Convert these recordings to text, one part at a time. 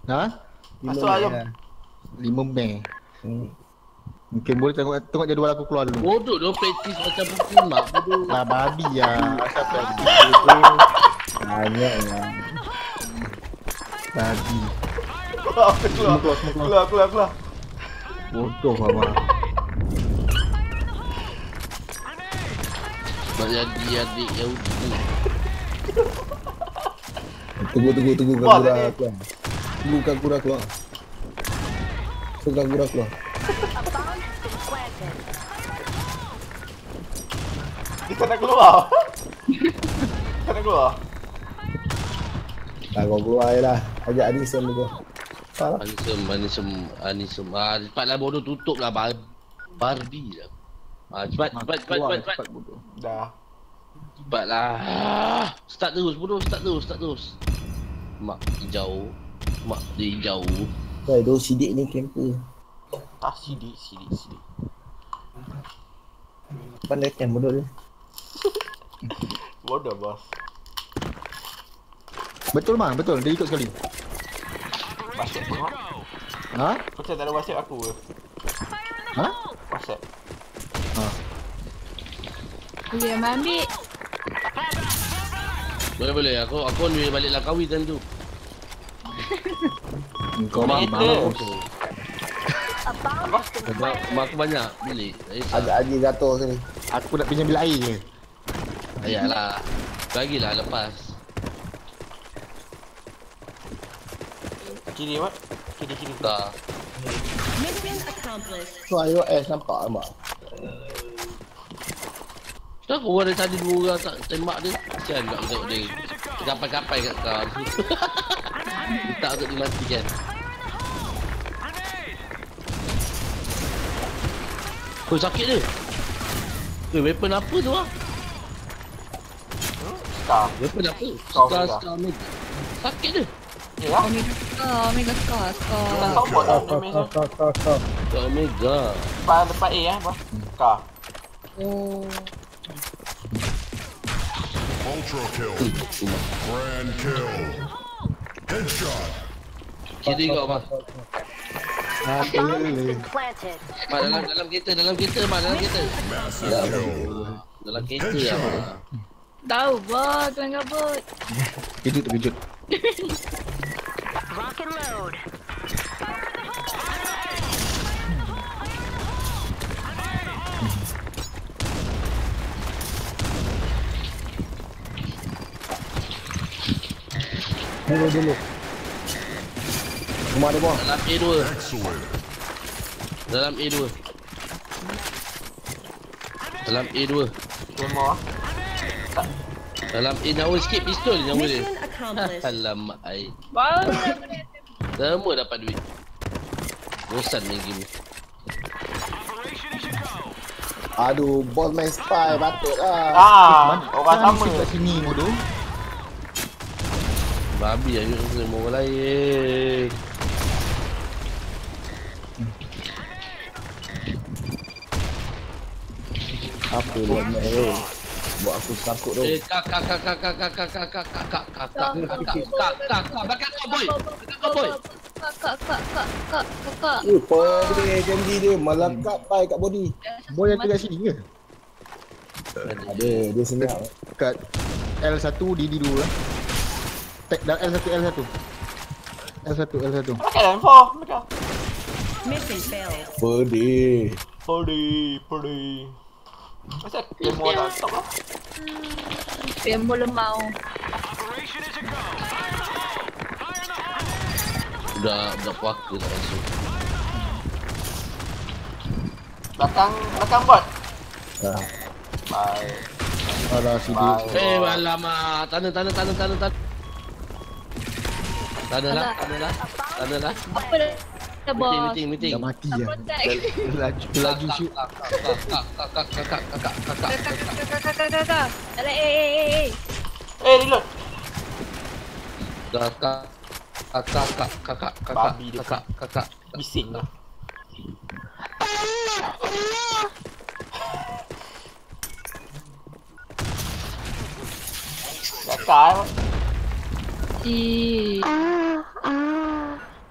Ha? Masuk ayam. 5 Mei. Mungkin boleh tengok jadual aku keluar dulu. Bodoh dia praktis macam Pokemon bodoh. Lah babi ya. Asal praktis tu. Banyak lah. Babi. Keluar. Bodoh mama. Nak jadi adik Yahudi. Tunggu Wah, Kagura tadi. keluar. Tunggu Kagura keluar. Kagura keluar. Dia tak nak keluar. Tak nak keluar. Tak kau keluar je lah. Ajak Anison dulu. Salah. Anisem. Cepatlah bodoh tutup lah Barbie lah. Cepat. Bodoh. Dah. Cepatlah. Start terus. Mak hijau. Mak dia hijau. Hai, dua sidik ni camper. Tak sidik. Pandai camp bodoh dia. Bodoh bos. Betul mah, betul. Dia ikut sekali. WhatsApp tengok. Ha? Macam tak ada WhatsApp aku ke? Ha? WhatsApp. Boleh ambil. Boleh. Aku ni balik Langkawi time tu. Kau Mak mati malam. Mak aku banyak balik. Ajak Haji jatuh sini. Aku nak pinjam bil air je. Ayalah. Bagilah lepas. Kiri mat. Kiri. Tak. Mission accomplished. So iOS nampak mak. Tak aku ada tadi 2 orang tak tembak dia. Kesian kat tengok dia. Kapai-kapai kat kau. Tak untuk dimatikan. Oh sakit dia. Weapon apa tu ah? Star. Weapon apa? Scar. Scar mega. Sakit dia. Ya lah. Omega Scar. Kita support dah damage tu. Scar mega. Depan A bos. Scar. Oh. Ultra kill. Grand kill. Headshot. Kiri kau apa? Planted. Mak dalam kereta, mak dalam kereta. Massive kill. Dalam kereta apa? Tahu bah, kelang kabut. Kejut. Rock and load. Dulu. Rumah dia bawah. Dalam A2. Excellent. Dalam A2. Dalam A2. Demo ah. Dalam A nyawa sikit pistol nyawa dia. Mission accomplished. Alamak ai. Baru Semua dapat duit. Bosan main game ni. Aduh, bos main spy patut lah. Orang sama. Kat sini bodoh. Babi ayuk semua orang lain. Apa dia main? Buat aku takut tu. Kak. Belakang kau boy. Kakak. Apa dia janji dia malah kat pai kat body. Boy ada kat sini ke? Ada, dia senyap. Kat L1 DD dulu lah. Tag dah L1. L1. Pakai M4. Mereka. Mission failed. Pedih. Macam demo dah stop lah. Pembo lemau. Dah puaka tak masuk. Belakang bot. Ah, Bye. Alah si dia. Alamak. Tanah. Tanah lah. Apa dah bos? Meeting. Dah mati Tak lah. protect. Laju shoot. Kakak. Alah eh. Reload. Babi dia. Kakak. Bising lah. Kakak. Si.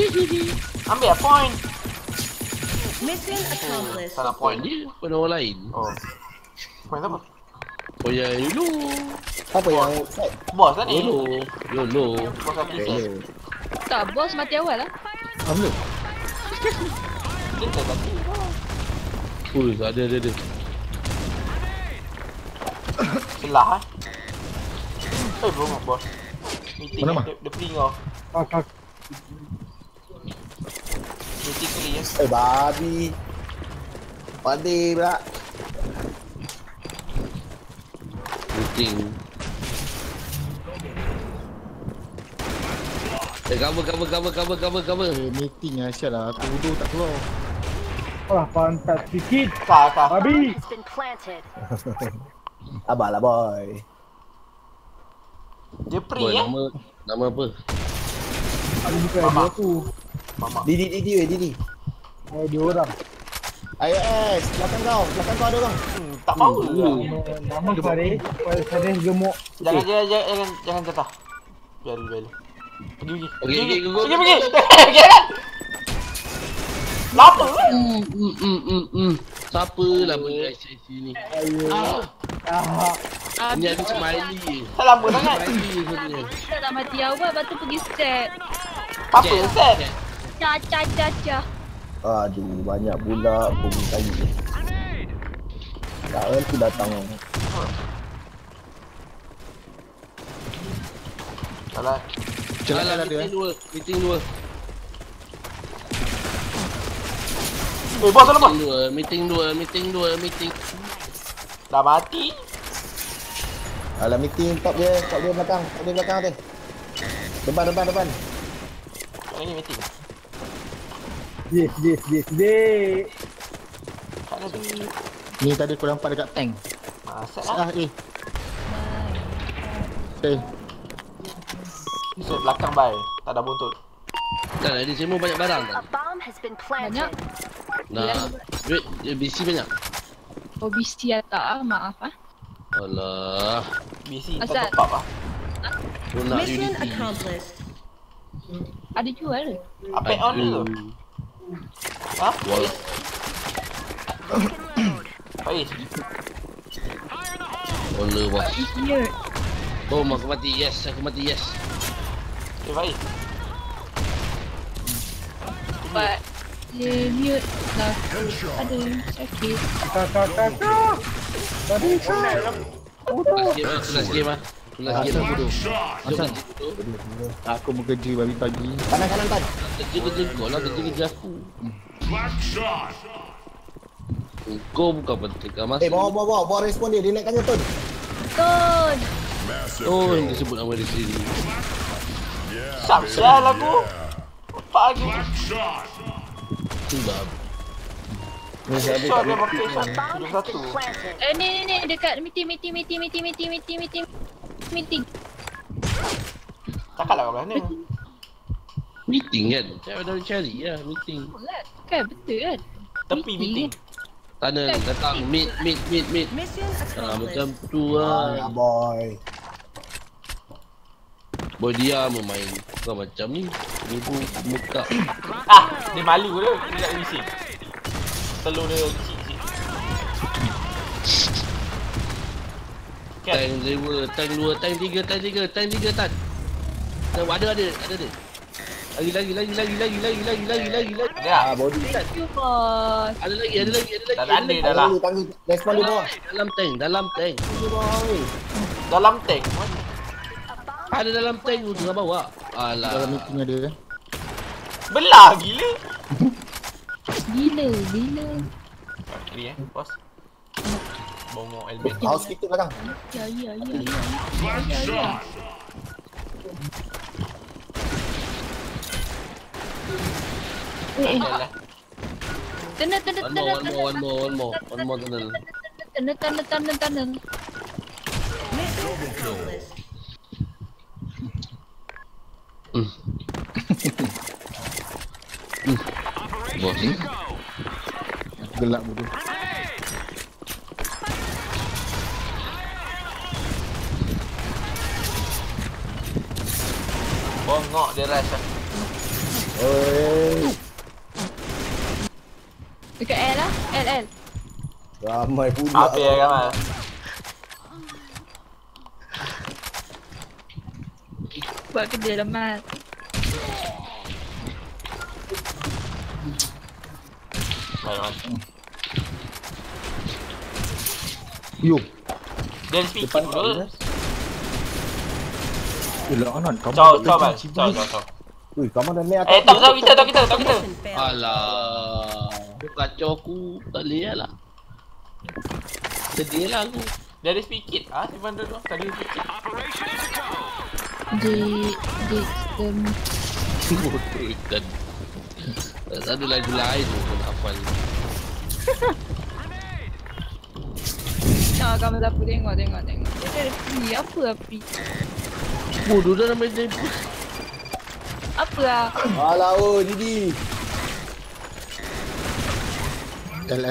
Ambil lah point. Mission accomplished. Salah Point point. dia pada orang lain. Oh. Point apa? Oh ya, YOLO. Apa yang set? Bos lah ni. YOLO. Bos kat preset. Tak, bos mati awal lah. Ambil. Dia tak mati. Ada. Celah eh. Bro, bos. Meeting Mana, dia free kau. Meeting free ya. Babi. Padi pula. Meeting. Cover. Meeting lah sial lah. Aku duduk tak keluar. Alah, pantat sikit. Kak. Babi. Has been planted. Abang lah boy. Dia free Boy, ya. nama apa? Ada bukan dia tu. Mama. Didi. Oh, dia orang. Ayo belakang kau ada orang. Tak mau lah. Nama Sareh gemuk. Jangan jatuh. Biar. Pergi. Okey, go. Pergi kan. Lapa kan? Siapa lah ICC ni? Ni ada smiley je. Tak lama sangat. Smiley je sebenarnya. Kita dah mati awal, lepas tu pergi set. Apa set? Ca. Aduh, banyak pula pun tadi. Tak tu datang. Salah. Celak lah dia. Meeting dua. Bos salah bos. Meeting dua. Dah mati. Alah meeting top dia belakang tu. Depan. Ini meeting. Yes. Tak ada tu. Ni tadi aku nampak dekat tank. Set lah. Set belakang bay. Tak ada buntut. Tak ada semua banyak barang A tak? bomb has been Banyak. planted. Nah. Duit BC banyak. OBC tak, maaf ah. Alah. BC Asal? tak top lah. Aku nak Mission Unity. accomplished. Ada jual. Apa on ni tu? Ha? Wall. Faiz. Wall bos. Here. Oh, aku mati. Yes. Faiz. But dia mute lah. Headshot. Ada sakit. Kakak. Babi kau. Last game lah. Asal bodoh. Shot. Asal. Aku mau kerja babi pagi. Kanan tan. Kerja kau lah. Kerja aku. Black shot. Kau bukan penting kan masuk. Bawa respon dia naikkan je Tun. Ton. Massive Oh, yang kill. disebut nama dia sendiri. Siap sial aku. Apa lagi? Black shot. Sudah. Shot dia pakai shot. A bomb has Satu. been planted. Ni dekat meeting. Cakap lah kat belah ni. Meeting kan? Saya dah cari lah meeting. Kan betul kan? Tepi meeting. Tunnel datang meet. Mission Macam accomplished. tu lah. Boy. Boy dia main. Kau macam ni. Ni pun muka. Dia malu dia. Dia tak bising. Telur dia kecil sikit. Kan? Tank 2, tank 3. Ada. Lagi. Ada tak? Body. Thank you bos. Ada lagi. Tak ada dah lah. Tanggi respon dia bawah. Dalam tank. Dalam tank. Mana? Ada dalam tank tu tengah bawa. Dalam Alah. meeting ada. Belah gila. Gila. Free bos. Bongok helmet. House kita belakang. Ya. Black shot. Dah lah. Tunnel. One more tunnel. Tunnel. Mission accomplished. Bos. Gelap bodoh. Bongok dia rush lah. Oi. Dekat L lah. L. Ramai pula. Apa ya Kamal? Buat kerja lemas. Baik. Yo. Dia speak dulu. Ilah anak kamu. Ciao Bal. Ciao. Ui, kamu dah naik Eh, top kita. Mission failed. Alah. Kacau aku. Tak boleh lah. Sedih lah aku. Dia ada speak ah, simpan dulu. Tadi speak it. Di sistem. Bodoh ikan. Tak ada lagu lain pun hafal. Nah, kamu tak apa tengok. Dia ada free. Apa api? Bodoh dah main dia. Apa lah? Alah, oh, Didi. L.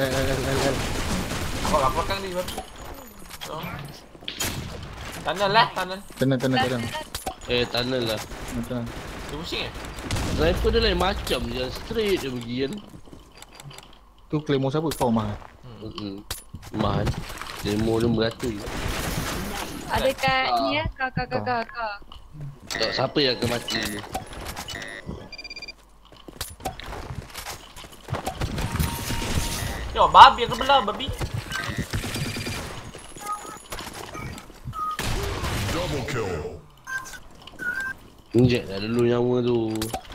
Apa kan dia babi. So. Tunnel. Tenang. Tunnel lah. Tenang. Dia pusing eh? Sniper dia lain macam je. Straight dia pergi kan. Tu claymore siapa? Kau mah. Mahal. Demo dia merata je. Ada kat ni ya, kak. Tak siapa yang akan mati ni. Yo, babi aku belah babi. Double kill. Injek dah dulu nyawa tu.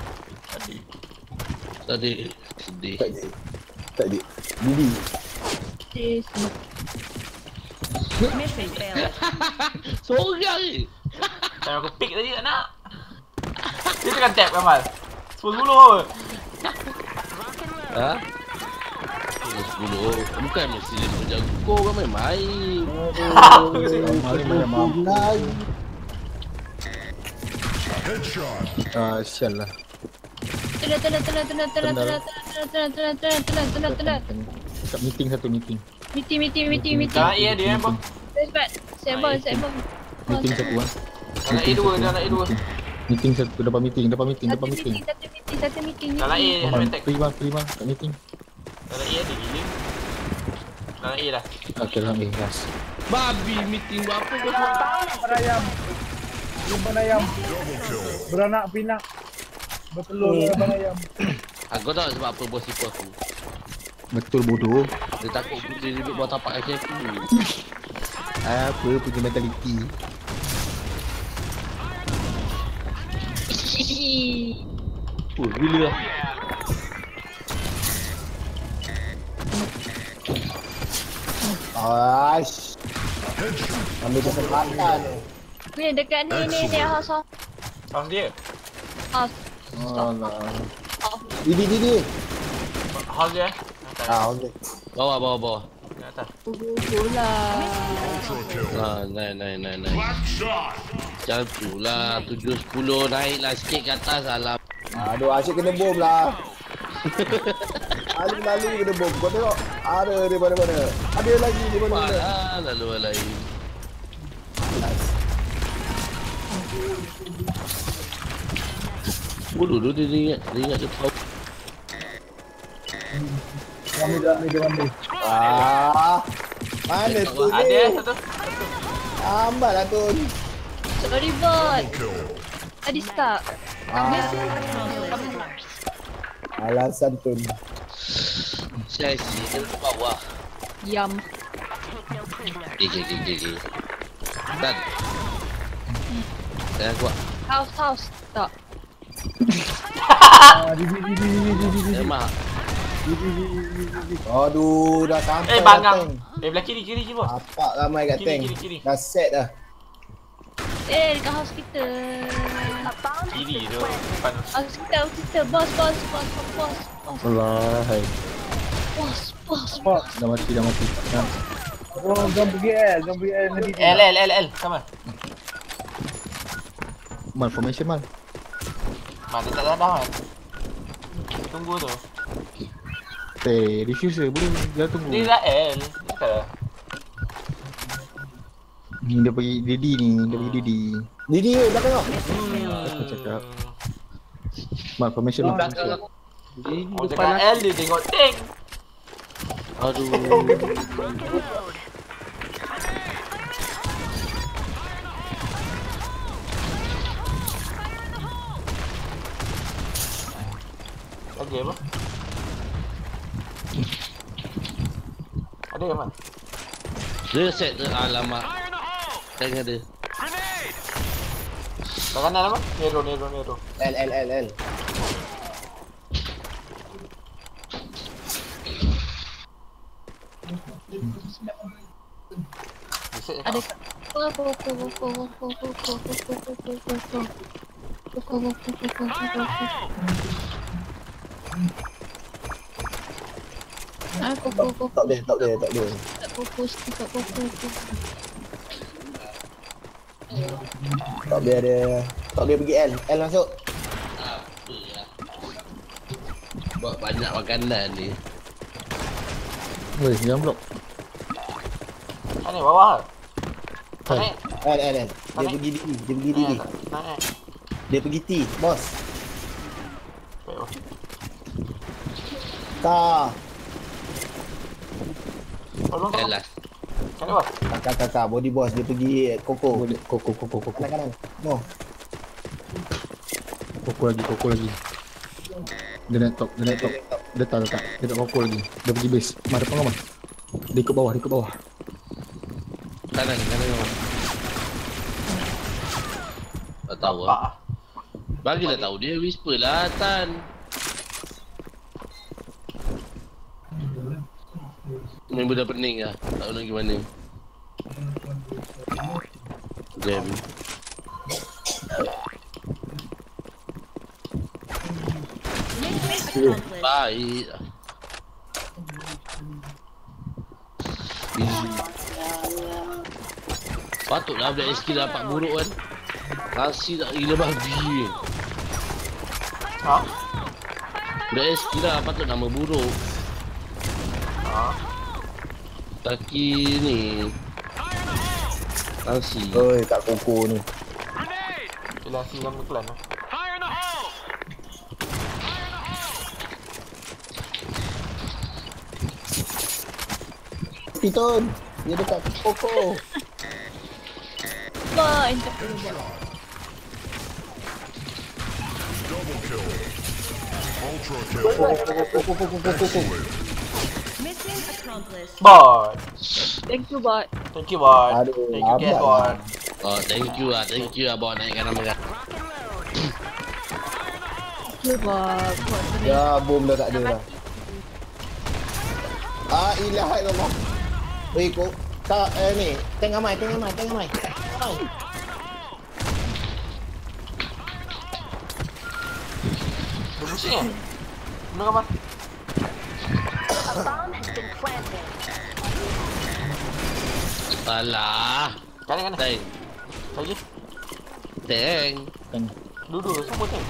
Tadi. Sedih. Tak ada. Didi. Mission failed. Seorang ni. Time aku pick tadi tak nak. Dia tekan tap Kamal. 10 apa? Ha? 10. Bukan mesti dia nak jago kan main-main. Main. Headshot. Sial lah. Tenang. Kat meeting satu meeting. Meeting. Dalam A dia yang bang. Sebab. Meeting satu ah. Dalam A2. Meeting satu dapat meeting. Satu meeting. Dalam A dia main tag. Prima kat meeting. Dalam A ada gila. Dalam A dah. Okey dalam A gas. Babi meeting buat apa kau buat? Leban ayam. Beranak pinak. Bertelur leban ayam. Aku tahu sebab apa bos ikut aku. Betul bodoh. Dia takut dia duduk buat tapak kaki aku. Apa punya mentality. Gila lah. Aish. Ambil kesempatan. Ni dekat ni house. House dia. House. Alah. Didi. House dia. Okey. Bawah. Kat atas. Bola. Naik. Black shot. Macam tu lah. 7-10 naiklah sikit ke atas. Alam. Aduh, asyik kena bom lah. Lalu kena bom. Kau tengok. Ada di mana-mana. Ada lagi di mana-mana. Malah lalu lain. Bodoh tu dia ingat dia tahu. Ambil. Mana tu ni? Ada satu. Ambil lah tu. Sorry bot. Kill. Tadi stuck. Alasan tu. Saya ke bawah. Yam. Okay. Dan. Saya kuat. House. Tak. Didi. Emang. Aduh, dah sampai. Bangang. Belah kiri bos. Apa ramai kat tank. Kiri. Dah set dah. Dekat house kita. Kiri tu. Depan. House kita. Bos. Alah. Hai. Bos. Dah mati. Oh, jom pergi L nanti. L. Sama. Mal formation mal. Mana tak dah kan. Tunggu tu. Diffuser boleh dia tunggu. Ni dah L. Ni tak. Ni dia pergi Didi ni, Didi, belakang kau. Aku cakap. Mat formation mat. Belakang aku. Di Orang depan cakap L dia tengok tank. Aduh. Lagi apa? Ada ke man? Dia set tu alamat. Tank ada. Kat kanan apa? Nero. L. Reset Ada cakap. Tak boleh. Tak boleh pergi L. L masuk. Apa ya? Buat banyak makanan ni. Weh, jangan blok. Mana bawah? Naik. L. Dia pergi D. Naik. Dia pergi T, bos. Baik bawah. Ta. Tolong. Kelas. Kat bawah. Kakak, body boss. Dia pergi Koko. Boleh koko. Kanan. No. Koko lagi. Dia naik top. Dia tak. Dia tak koko lagi. Dia pergi base. Mari depan kau mah. Dia ikut bawah. Kanan. Tak tahu Nampak ah. Bagilah tahu dia whisper lah Tan. Member dah pening lah. Tak tahu nak pergi mana. Jam. Mission accomplished. Baik. Patutlah Black SK dapat buruk kan. Nasi tak gila babi. Ha? Black SK lah patut nama buruk. Ha? Taki ni nasi. Oi, kat Koko ni. Ilasi nama klan lah. Piton. Dia dekat Koko. Wah, ini tak perlu buat. Double kill. Ultra kill. Mission accomplished. Bot. Thank you, bot. Thank you bot. Aduh, Thank you guys abang. bot. Oh, thank you lah bawa naikkan nama kan. Thank you, bot. Bot sini. Ya, bom dah tak ada dah. Ilaha. Weh, kau tak ni. Tengah mai. Dia pusing kan? Benar kan man? Alah. Kanan. Tank. Lagi. Tank. Duduk semua tank.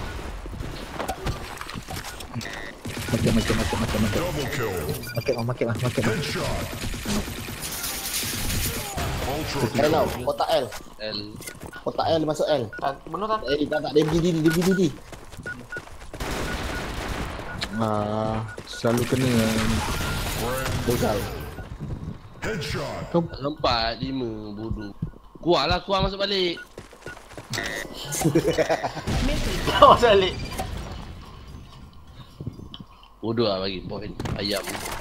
Makan. Double kill. Makan. Headshot. Ultra L tau. kill. Kotak L. L. Kotak L masuk L. Tan, bunuh tan. Tak. Dia pergi D. Selalu kena Bosal. Headshot. kau 4, 5 bodoh. Keluar masuk balik. Kau balik. Bodoh lah bagi point ayam.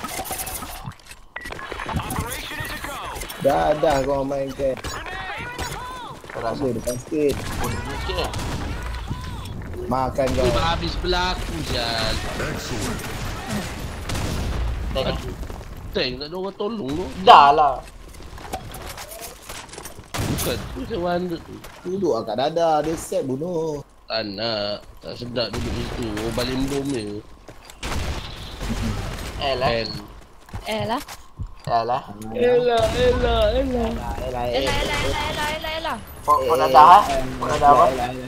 Dah kau main ke. Terasa. Apa depan sikit. Bodoh sikit lah. Makan kau. Dia habis berlaku Jal. Excellent. Tank. Tank tak ada orang tolong tu. Dah lah. Bukan tu sewan tu. Duduk kat dada. Dia set bunuh. Tak nak. Tak sedap duduk situ. Oh balik bom ni. L lah. L. Lah. L lah. Elah. Kau dah dah eh? Kau dah dah apa?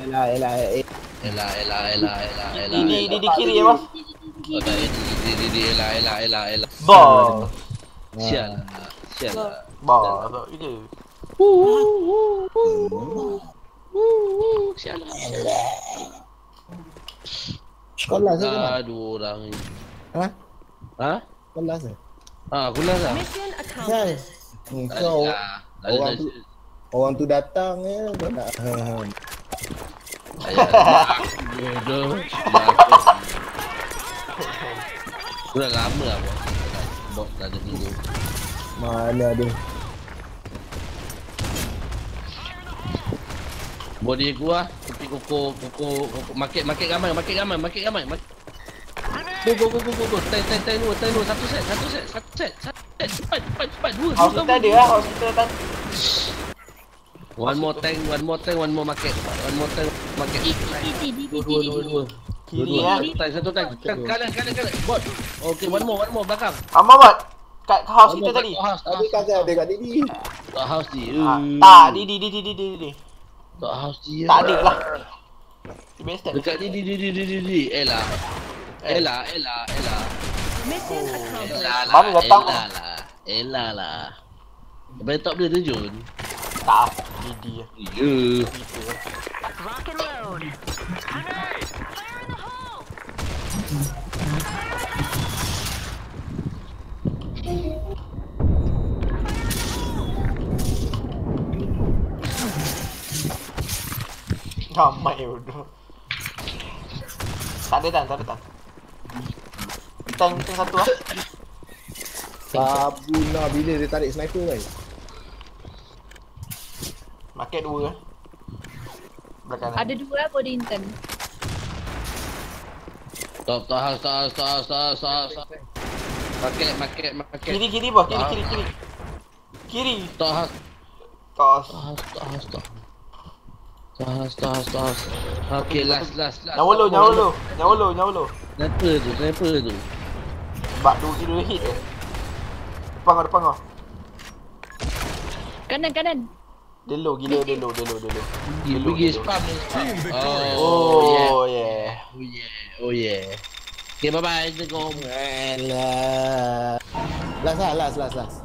Elah. Di kiri apa? Oh tak elah. Ball. Sial. Ball. Apa itu? Sial. Kau last ke mana? Dua orang ni. Ha? Ha? Kau last ke? Aku last lah. Mission Kan? accomplished. Kau Tadi orang tu orang tu datang ya, kau nak Bodoh. Sudah lama lah bos tak ada video. mana dia. Body gua tapi koko market ramai. Go. Tay dua. Satu set. Cepat. Dua. Hospital ada lah, hospital tak. One more tank, one more market. Dua. Kiri lah. Satu tank. Kanan. Bot. Okay, one more belakang. Amat buat. Kat hospital tadi. Ada kagak ada kat Didi. Tak house ni. Tak, di. Tak house dia. Tak ada lah. Best tak. Dekat ni. Ella. Mission accomplished. Baru datang. Ella lah. Lepas top dia terjun. Tak, Didi. Ya. Rock and load. Ramai bodoh. Tak ada tan. Tank satu lah. Sabuna bila dia tarik sniper kan. Market dua lah. Belakang. Ada dua body intern. Top house. Market. Kiri bos, kiri. Top Tos. house. Okay, last. Nyawa lo. Sniper tu. Bak dua hit je. Depan kau. Kanan. Delo, gila. Pergi spam. Oh yeah. Okay, bye-bye. Assalamualaikum. Last.